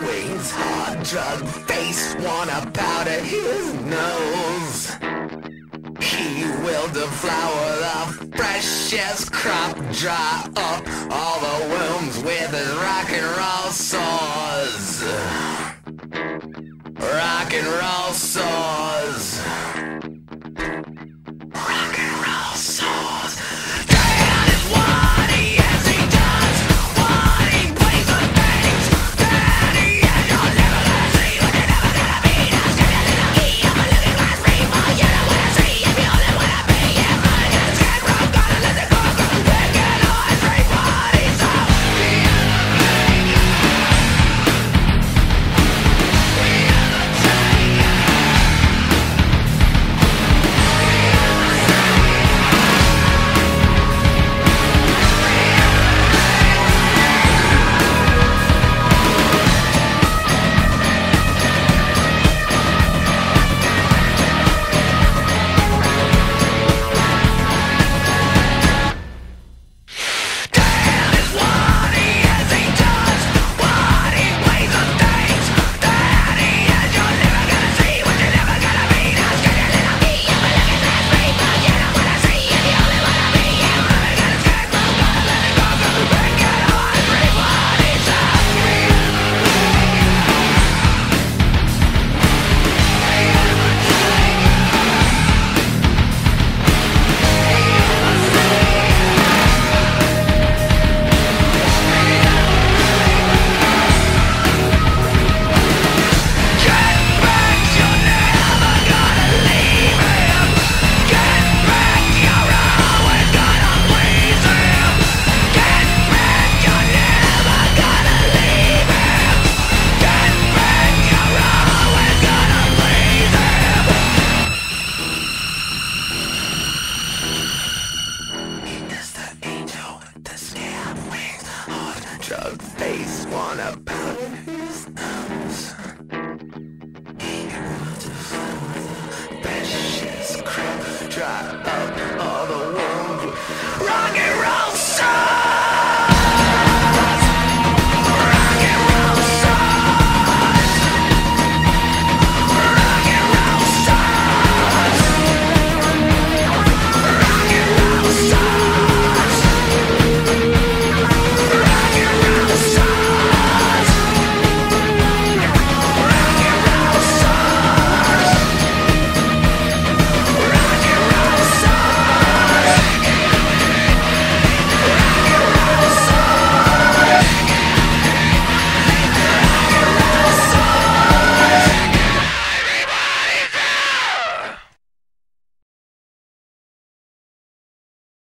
wings, hard drug face, wanna powder his nose. He will deflower the freshest crop, dry up all the wounds with his rock and roll saws. Rock and roll saws. Rock and roll saws. That is what he is, he does what he plays with things that he is. You're never gonna see what you're never gonna be. Now stand a little key up a looking glass ring. Well, you don't wanna see if you only wanna be. Yeah, running to the scared road, gonna let it go. They can always read what he saw. Drug face, wanna powder his nose. He will deflower the precious crop, dry